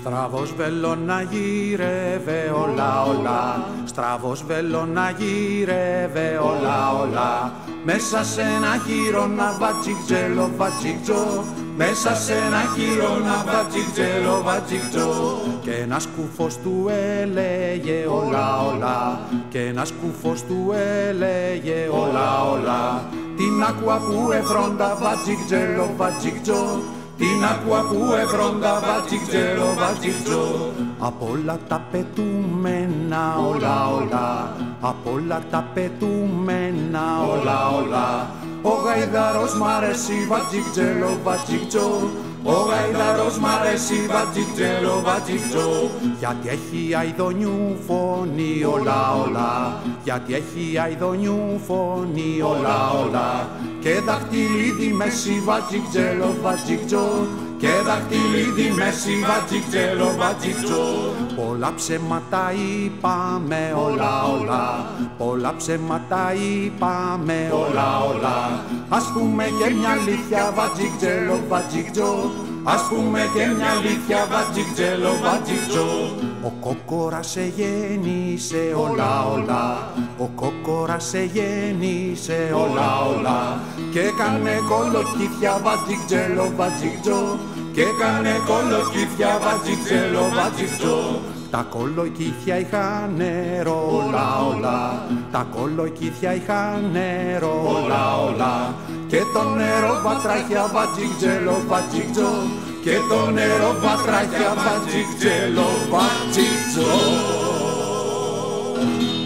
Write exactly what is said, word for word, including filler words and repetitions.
Στραβός βελόνα γύρευε όλα όλα, στραβός βελόνα γύρευε όλα όλα. Μέσα σε ένα χείρονα βατζικτζέλο βατζικτζό, μέσα σε ένα χείρονα βατζικτζέλο βατζικτζό. Και ένας κουφός του έλεγε όλα όλα, και ένας κουφός του έλεγε όλα όλα. Την άκουα που εφρόντα βατζικτζέλο βατζικτζό, την άκουα που εφρόντα βατζικτζέλο βατζικτζό. Απ' όλα τα πετούμενα όλα όλα, απ' όλα τα πετούμενα όλα όλα. Ο γαϊδαρός μ' αρέσει βατζικτζέλο βατζικτζό, ο γαϊδαρός μ' αρέσει βατζικτζέλο βατζικτζό. Γιατί έχει αηδονιού φωνή όλα όλα, γιατί έχει αηδονιού φωνή όλα όλα. Και δαχτυλίδι μέση βατζικτζέλο βατζικτζό, και δαχτυλίδι μέση βατζικτζέλο βατζικτζό. Πολλά ψέματα είπαμε όλα όλα, πολλά ψέματα είπαμε όλα όλα. Ας πούμε και μια αλήθεια βατζικτζέλο βατζικτζό, ας πούμε και μια αλήθεια βατζικτζέλο βατζικτζό. Ο κόκορας σε γέννησε όλα όλα, ο κόκορας σε γέννησε όλα όλα. Και έκανε κολοκύθια βατζικτζέλο βατζικτζό, και έκανε κολοκύθια βατζικτζέλο βατζικτζό. Τα κολοκύθια είχαν νερό όλα όλα, τα κολοκύθια είχαν νερό όλα όλα. Και το νερό βατράχια βατζικτζέλο βατζικτζό, και το νερό βατράχια βατζικτζέλο βατζικτζό.